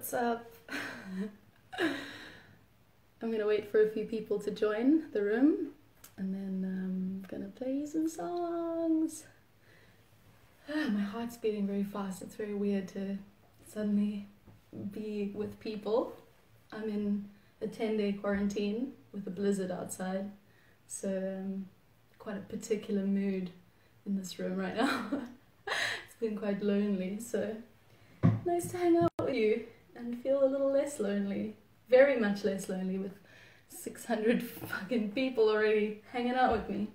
What's up? I'm gonna wait for a few people to join the room and then I'm gonna play you some songs. My heart's beating very fast. It's very weird to suddenly be with people. I'm in a 10-day quarantine with a blizzard outside, so quite a particular mood in this room right now. It's been quite lonely, so nice to hang out with you and feel a little less lonely. Very much less lonely with 600 fucking people already hanging out with me.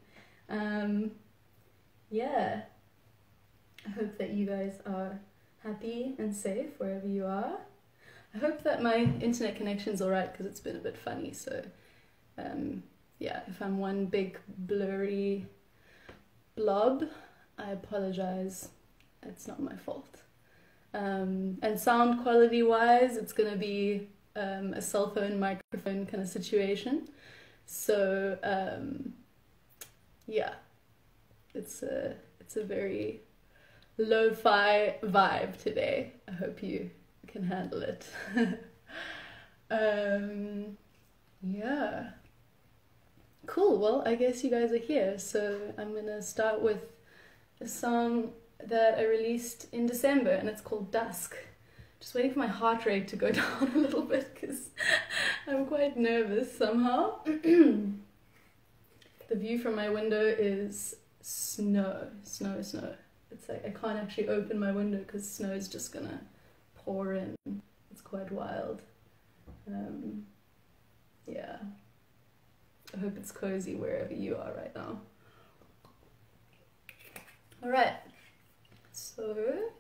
Yeah. I hope that you guys are happy and safe wherever you are. I hope that my internet connection's alright because it's been a bit funny, so yeah, if I'm one big blurry blob, I apologize. It's not my fault. And sound quality wise, it's gonna be a cell phone microphone kind of situation. So yeah, it's a very lo-fi vibe today. I hope you can handle it. Yeah, cool. Well, I guess you guys are here, so I'm gonna start with a song that I released in December, and it's called Dusk. Just waiting for my heart rate to go down a little bit because I'm quite nervous somehow. The view from my window is snow. It's like I can't actually open my window because snow is just gonna pour in. It's quite wild. Yeah. I hope it's cozy wherever you are right now. Alright. So,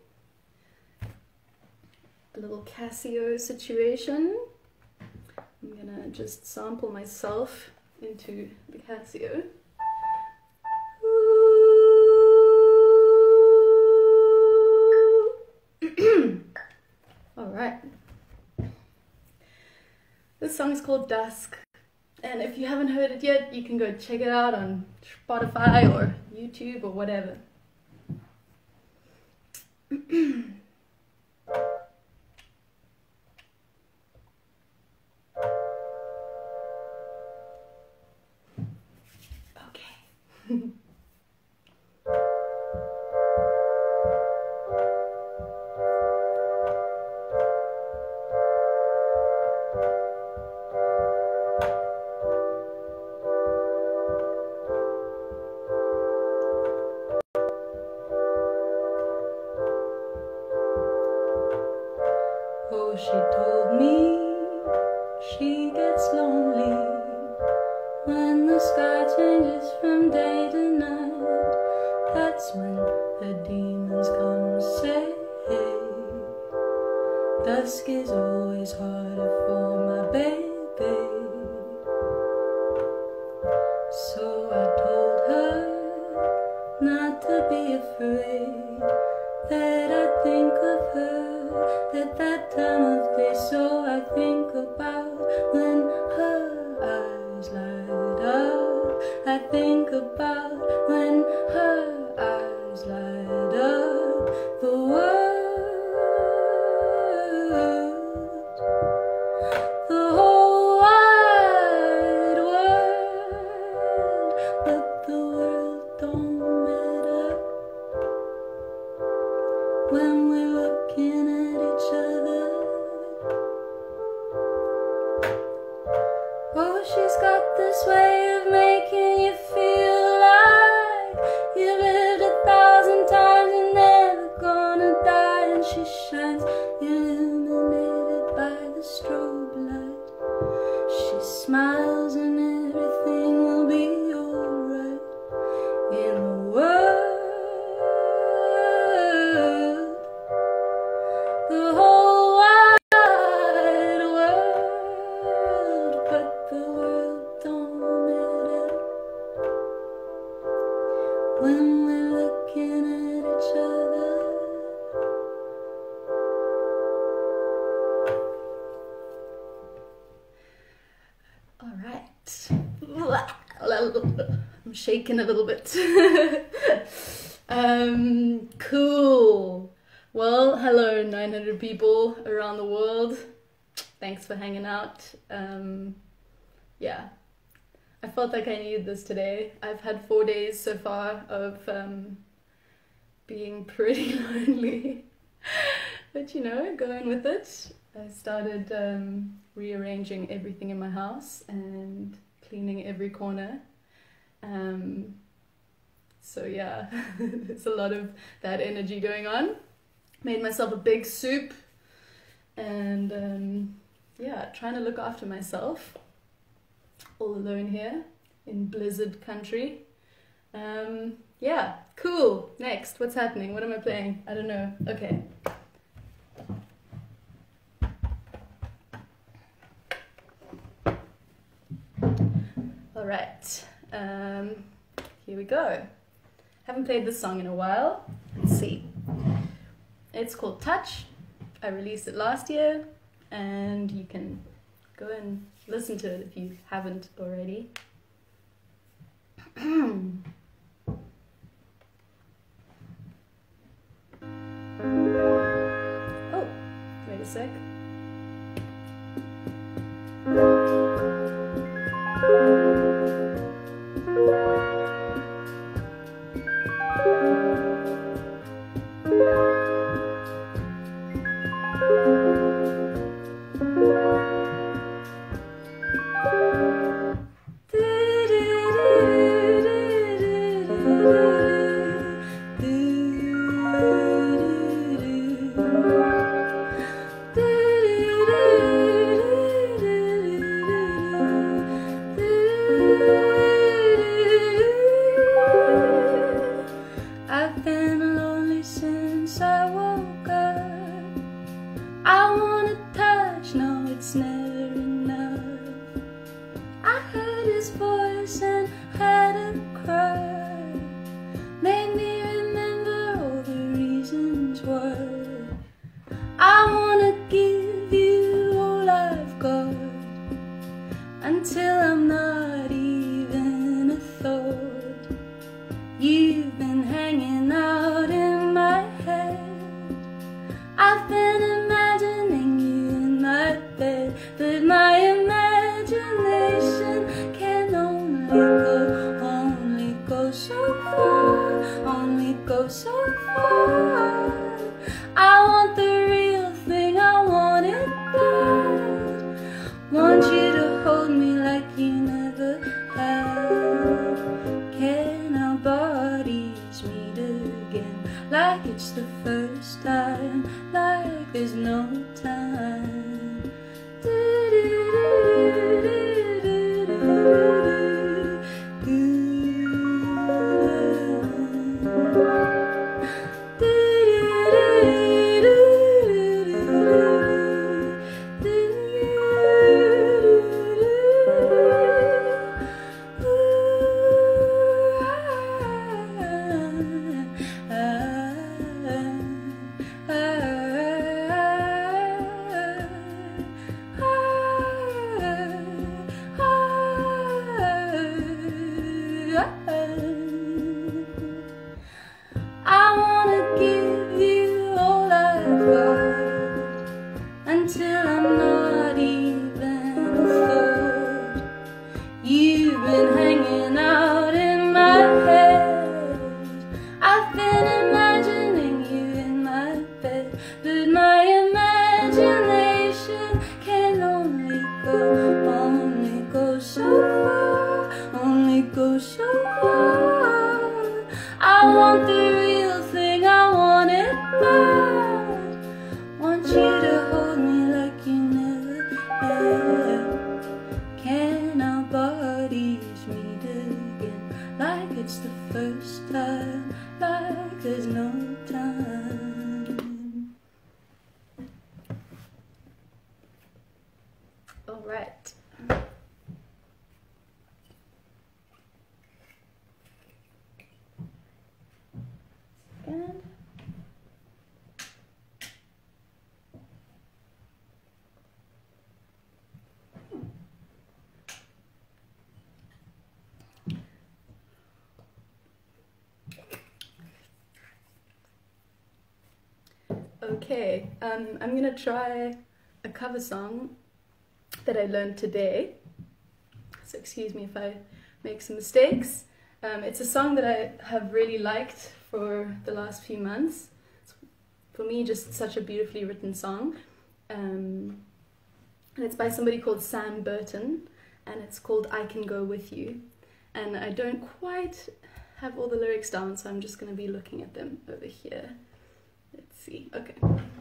a little Casio situation. I'm gonna just sample myself into the Casio. Alright. This song is called Dusk, and if you haven't heard it yet, you can go check it out on Spotify or YouTube or whatever. Okay. Oh, she told me she gets lonely when the sky changes from day to night. That's when the demons come and say, hey, dusk is always harder for my baby. So I told her not to be afraid, that I think of her at that time of day. So I think about when her eyes light up. I think about when her eyes light up. The whole wide world, but the world don't matter when we're looking at each other. Oh, she's got this way of making you feel like you've lived 1,000 times, you're never gonna die. And she shines illuminated by the strobe light. She smiles and everything will be alright in the world. The whole wide world, but the world don't matter when we're looking at each other. All right. I'm shaking a little bit. Cool. Well, hello 900 people around the world. Thanks for hanging out. Yeah, I felt like I needed this today. I've had 4 days so far of being pretty lonely, but you know, going with it. I started rearranging everything in my house and cleaning every corner. So yeah, there's a lot of that energy going on. Made myself a big soup and yeah, trying to look after myself. All alone here in blizzard country. Yeah, cool. Next, what's happening? What am I playing? I don't know. Okay. All right. Here we go. Haven't played this song in a while. Let's see. It's called Touch. I released it last year, and you can go and listen to it if you haven't already. Oh, wait a sec. I've been lonely since I woke up. I wanna touch, no, it's never enough. I heard his voice and had a cry. Made me remember all the reasons why. I wanna give you all I've got until I'm not even a thought. You've been hanging out in my head. I've been imagining you in my bed, but my imagination can only go so far, only go so far. I want the real thing, I want it bad. Want you to hold me like you never have. Can our bodies meet again, like it's the first time, like there's no time. I wanna give you all I've got until I'm not even a thought. You've been hanging out in my head. I've been imagining you in my bed, but my imagination can only go so far, only go so far. I want the real thing, I want it bad. Want you to hold me like you never have. Can our bodies meet again, like it's the first time, like there's no time. All right. And Okay, I'm gonna try a cover song that I learned today, so excuse me if I make some mistakes. It's a song that I have really liked for the last few months. It's, for me, just such a beautifully written song. And it's by somebody called Sam Burton, and it's called I Can Go With You. And I don't quite have all the lyrics down, so I'm just going to be looking at them over here. Let's see. Okay.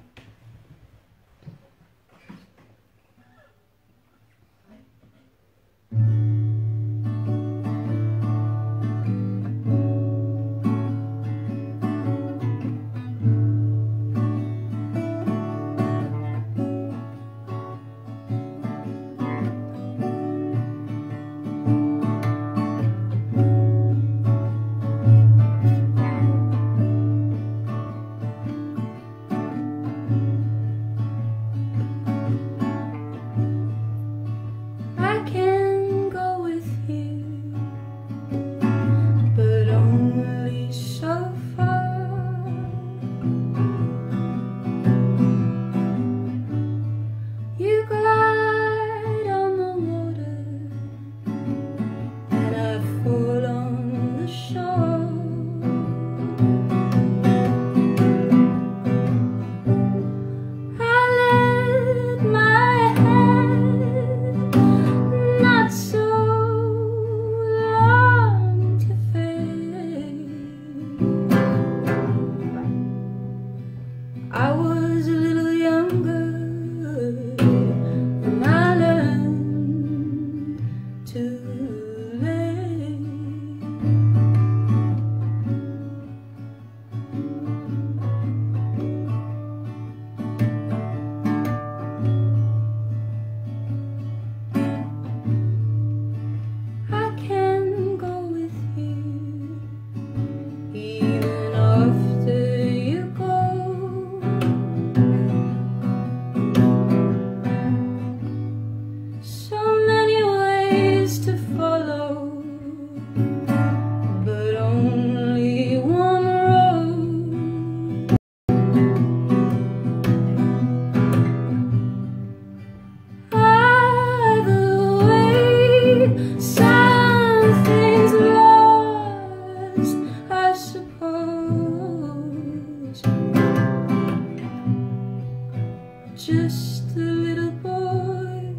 Just a little boy,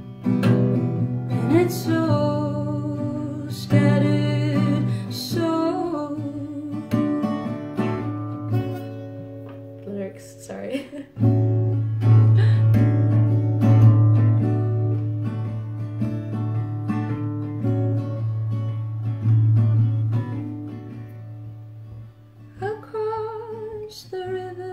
and it's so scattered, so lyrics, sorry. Across the river,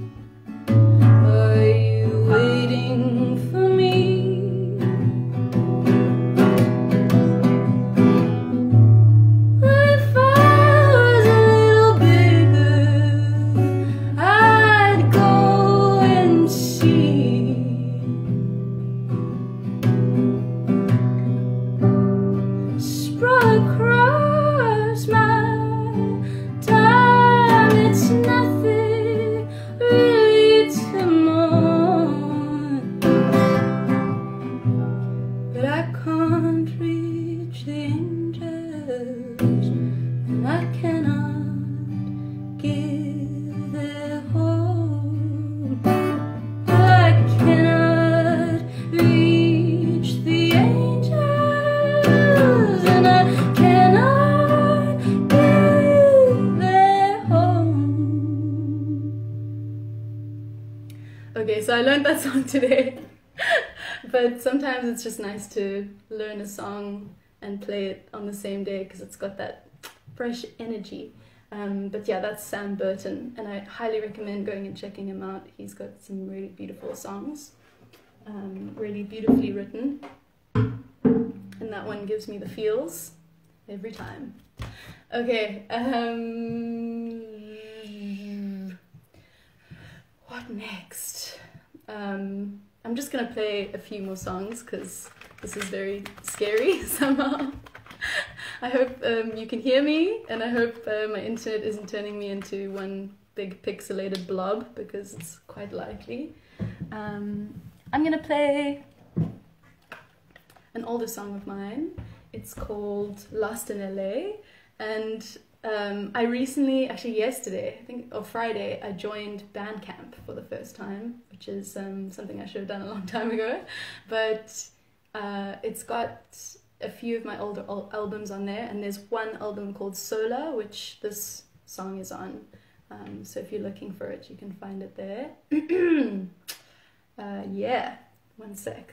Okay, so I learned that song today, but sometimes it's just nice to learn a song and play it on the same day because it's got that fresh energy. But yeah, that's Sam Burton, and I highly recommend going and checking him out. He's got some really beautiful songs, really beautifully written, and that one gives me the feels every time. Okay, what next? I'm just gonna play a few more songs because this is very scary somehow. I hope you can hear me, and I hope my internet isn't turning me into one big pixelated blob because it's quite lively. I'm gonna play an older song of mine. It's called Lost in LA, and I recently, actually yesterday, I think, or Friday, I joined Bandcamp for the first time, which is something I should have done a long time ago, but it's got a few of my older albums on there, and there's one album called Solar, which this song is on. So if you're looking for it, you can find it there. Yeah, one sec.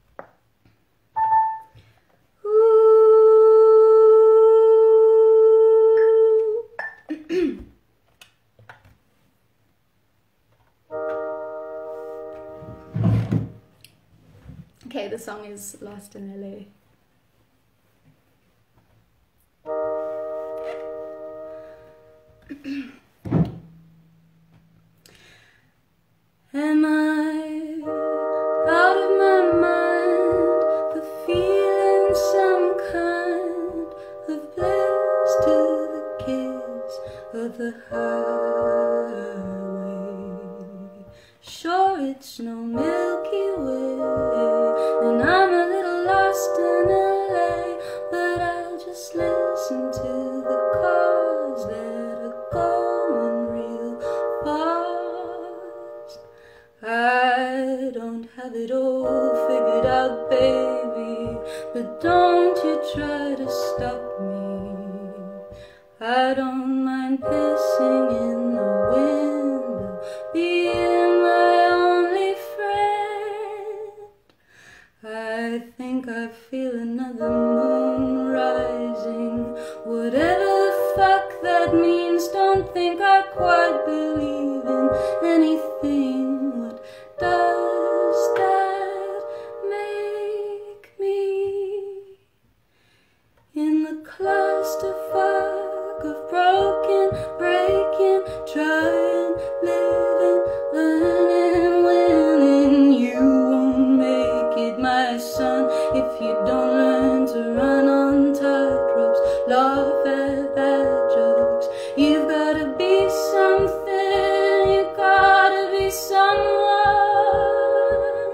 Okay, the song is Lost in LA. Am I out of my mind for feeling some kind of bliss to the kids of the highway? Sure, it's no Milky Way, and I'm a little lost in LA, but I'll just listen to the cars that are going real fast. I don't have it all figured out, baby, but don't you try to stop me. I don't mind pissing in the window, being my only friend. I think I feel another moon rising, whatever the fuck that means. Don't think I quite believe in anything. What does that make me? In the clusterfuck of broken, breaking, trying, living, learning, winning. You won't make it, my son, if you don't learn to run on tightropes, laugh at bad jokes. You've gotta be something, you gotta be someone.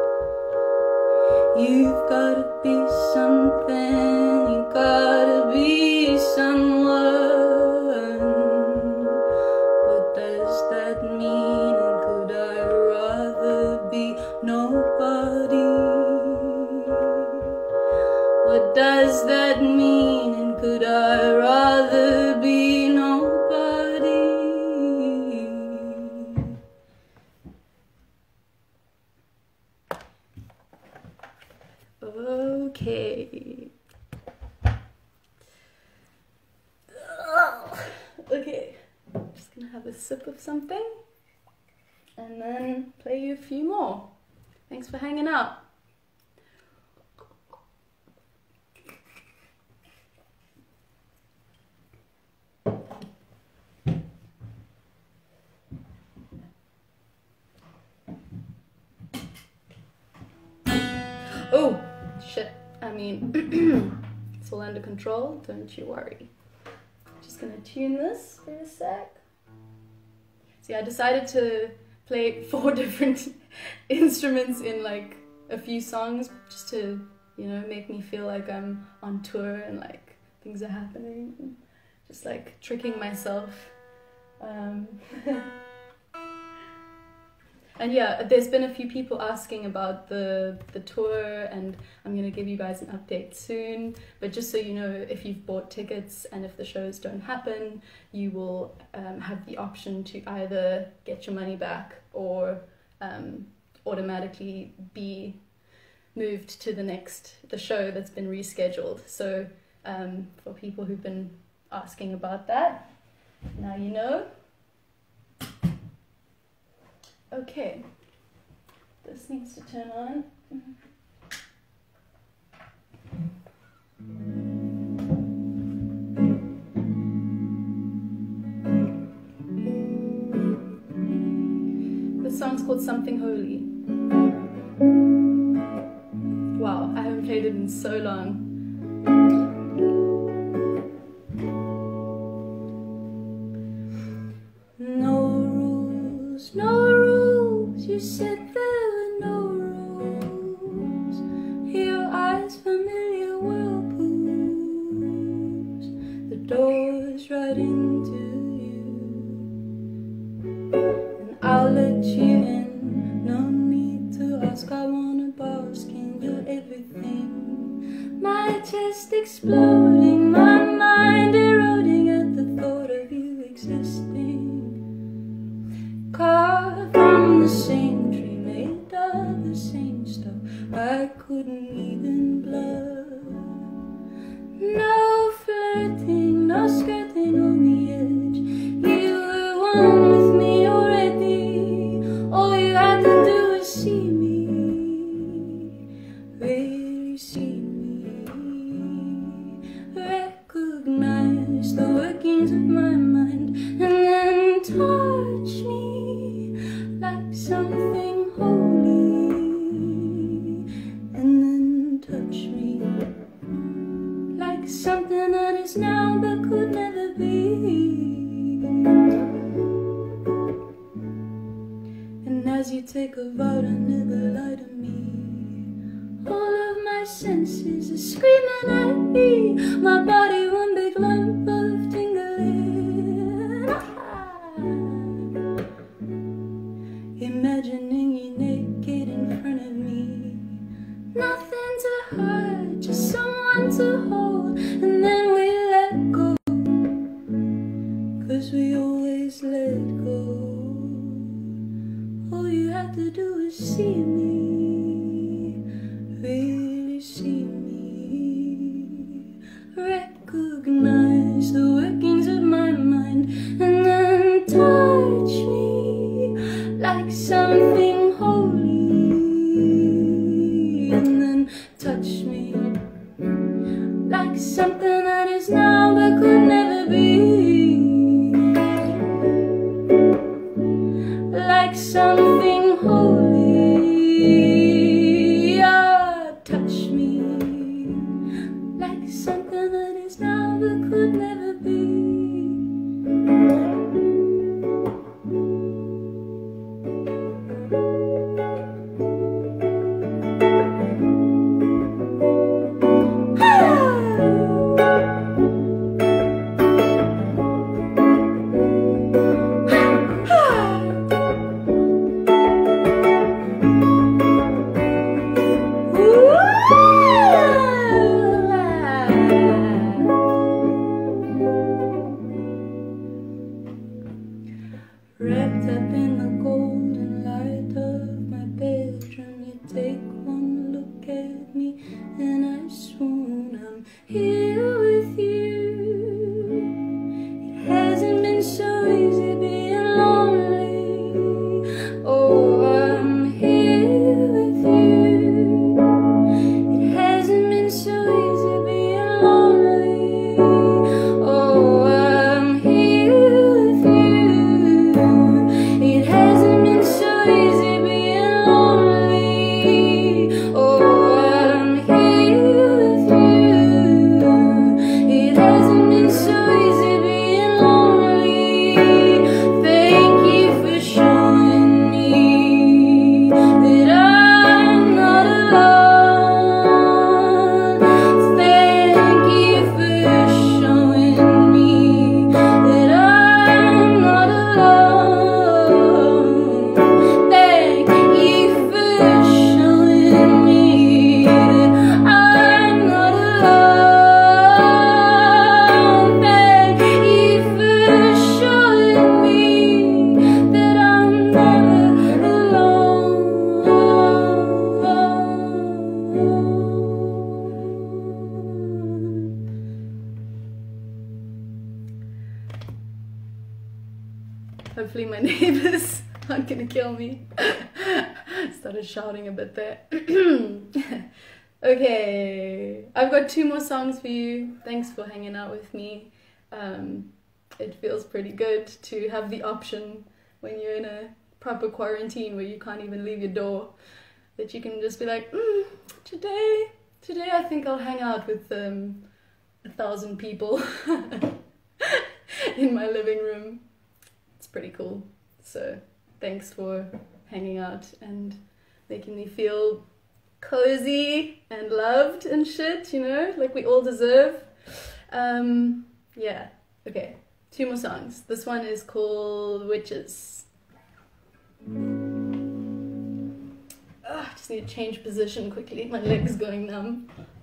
You've gotta be something, you gotta be someone. What does that mean? And could I rather be nobody? What does that mean? And could I rather be nobody? Okay. Okay, I'm just gonna have a sip of something and then play you a few more. Thanks for hanging out. Oh, shit. I mean, it's all under control, don't you worry. Just gonna tune this for a sec. See, I decided to play 4 different instruments in like a few songs just to, you know, make me feel like I'm on tour and like things are happening. And just like tricking myself. And yeah, there's been a few people asking about the tour, and I'm gonna give you guys an update soon. But just so you know, if you've bought tickets and if the shows don't happen, you will have the option to either get your money back or automatically be moved to the show that's been rescheduled. So for people who've been asking about that, now you know. Okay, this needs to turn on. This song's called Something Holy. Wow, I haven't played it in so long. No You said there were no rules. Your eyes familiar whirlpools. The door's right into you, and I'll let you in. No need to ask, I wanna bask in your everything. My chest exploding, my mind eroding at the thought of you existing. Carved from the same tree, made of the same stuff I couldn't even blur. No flirting, no skirting on the edge. You were one with me already. All you had to do was see me, really see me. Recognize the workings of my mind, and then touch me like something holy, and then touch me like something that is now but could never be. And as you take a vow to never lie to me, all of my senses are screaming at me. My body one big lump of tingling. Imagining you naked in front of me. Nothing to hide, just someone to hold. And then we let go, 'cause we always let go. All you had to do was see me, really see me. Recognize the workings of my mind, and then touch me like something holy, and then touch me like something that is now but could never be. Like something holy, touch me like something that is now but could never be. Wrapped up in the golden light of my bedroom, you take one look at me and I swoon. I'm here with you. It hasn't been so easy being lonely. Oh, I'm here with you. It hasn't been so easy being lonely. Oh, I'm here with you. It hasn't been so easy being lonely. Oh, I'm here with you. It hasn't been so easy being lonely. Thank you for showing me that I'm not alone. Thank you for showing me that I'm not alone. Thank you for showing me that I'm not alone. Thank you for showing me that I'm never alone. Hopefully my neighbors aren't gonna kill me. Started shouting a bit there. Okay, I've got 2 more songs for you. Thanks for hanging out with me. It feels pretty good to have the option when you're in a proper quarantine where you can't even leave your door, that you can just be like, today I think I'll hang out with 1,000 people in my living room. It's pretty cool. So thanks for hanging out and making me feel cozy and loved and shit, you know, like we all deserve. Yeah, okay, 2 more songs. This one is called Witches. I just need to change position quickly, my leg's going numb.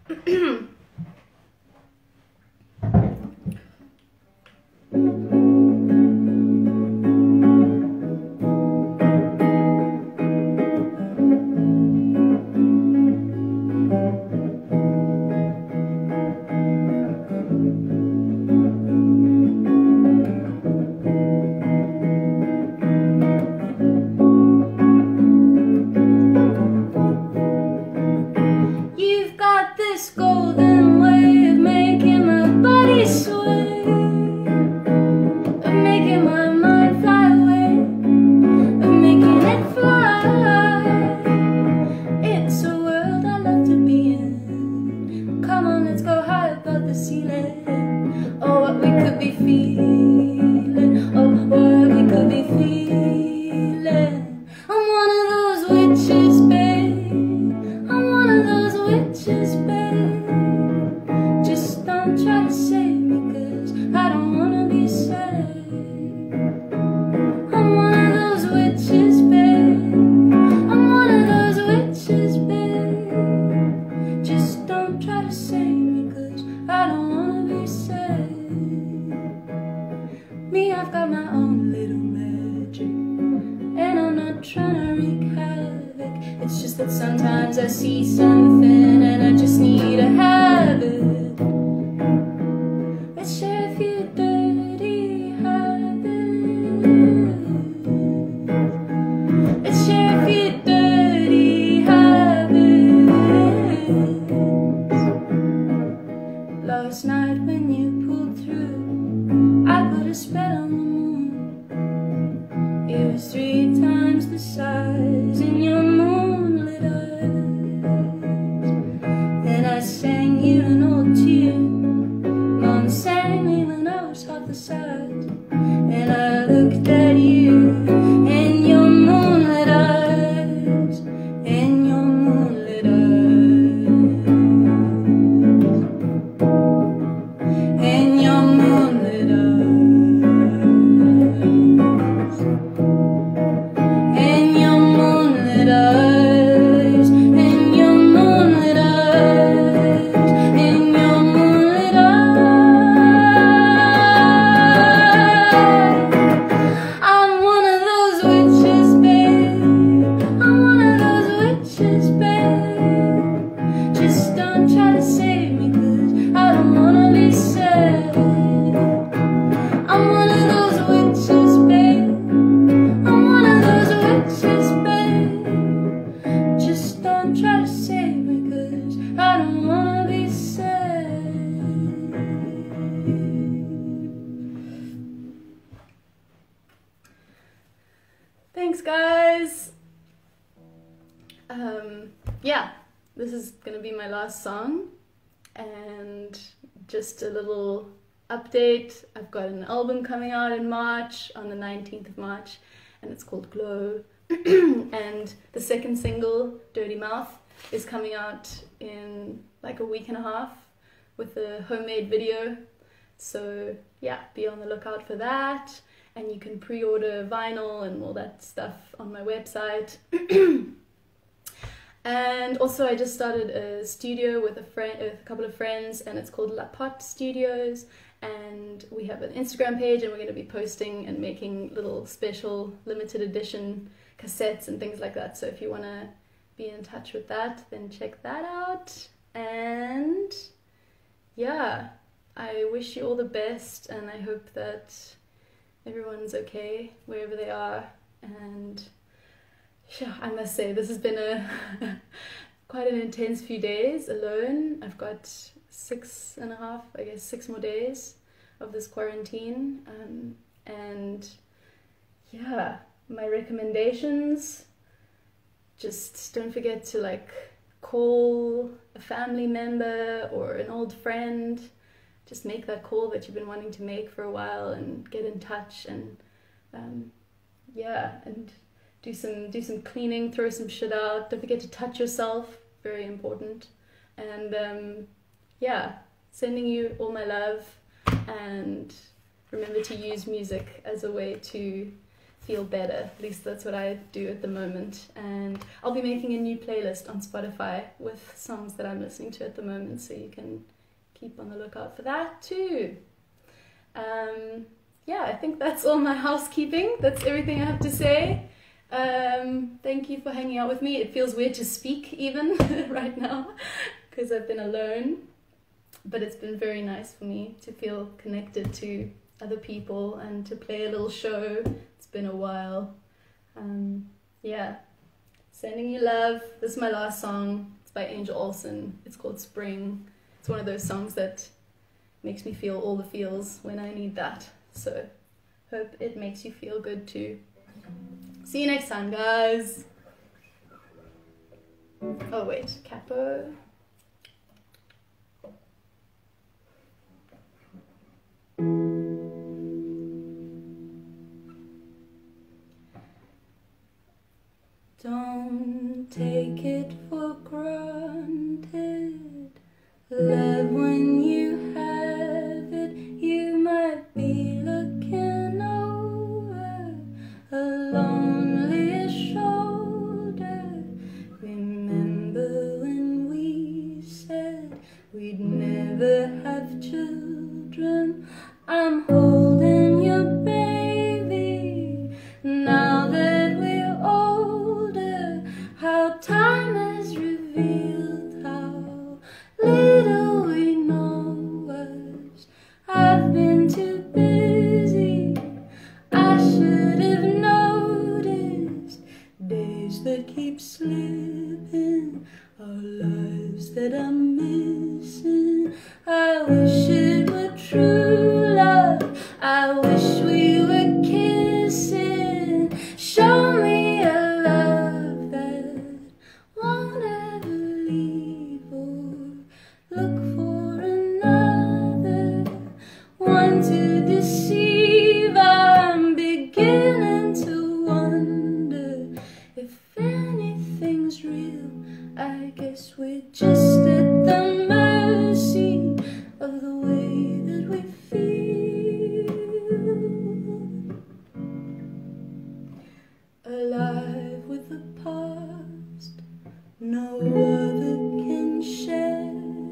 Thanks, guys. Yeah, this is gonna be my last song, and just a little update. I've got an album coming out in March, on the 19th of March, and it's called Glow. And the second single, Dirty Mouth, is coming out in like a week and a half with a homemade video. So yeah, be on the lookout for that. And you can pre-order vinyl and all that stuff on my website. And also I just started a studio with a couple of friends, and it's called La Pot Studios. And we have an Instagram page, and we're going to be posting and making little special limited edition cassettes and things like that. So if you want to be in touch with that, then check that out. And yeah, I wish you all the best, and I hope that everyone's okay wherever they are. And yeah, I must say this has been a quite an intense few days alone. I've got 6.5, I guess 6 more days of this quarantine, and yeah, my recommendations: just don't forget to like call a family member or an old friend. Just make that call that you've been wanting to make for a while and get in touch, and yeah, and do some cleaning, throw some shit out. Don't forget to touch yourself, very important. And yeah, sending you all my love, and remember to use music as a way to feel better. At least that's what I do at the moment. And I'll be making a new playlist on Spotify with songs that I'm listening to at the moment, so you can keep on the lookout for that too. Yeah, I think that's all my housekeeping. That's everything I have to say. Thank you for hanging out with me. It feels weird to speak even right now because I've been alone, but it's been very nice for me to feel connected to other people and to play a little show. It's been a while. Yeah, sending you love. This is my last song. It's by Angel Olsen. It's called Spring. It's one of those songs that makes me feel all the feels when I need that. So hope it makes you feel good too. See you next time, guys. Oh wait, capo. Don't take it for granted. Love when you have it. You might be looking over a lonely shoulder. Remember when we said we'd never have children? I'm holding your baby now that we're older. How time has revealed how little we know us. I've been too busy, I should have noticed. Days that keep slipping, our lives that I'm missing. I wish it were true love, I wish we were kissing. Show me a love that won't ever leave, or look for another one to deceive. I'm beginning to wonder if anything's real. I guess we're just at the mercy of the way that we feel. Alive with the past, no other can share.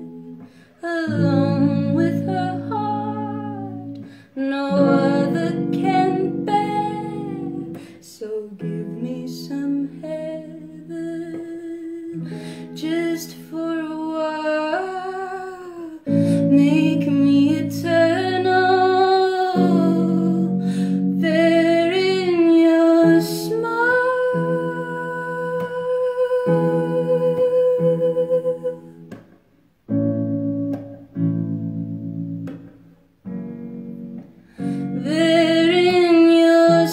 Alone with her heart, no other can bear. So give me some heaven, just for a while. Make me eternal, there in your smile. There in your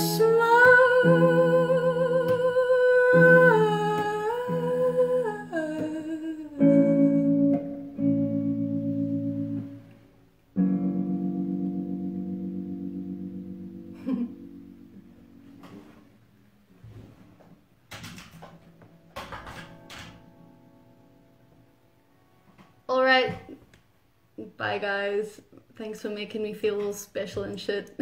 All right, bye guys. Thanks for making me feel all special and shit.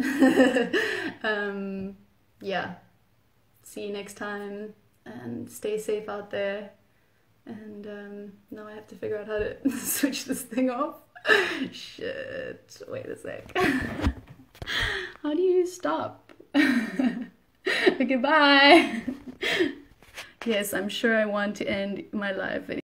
Yeah, see you next time, and stay safe out there. And now I have to figure out how to switch this thing off. Shit, wait a sec. How do you stop? Okay, bye. Yes, I'm sure I want to end my live video.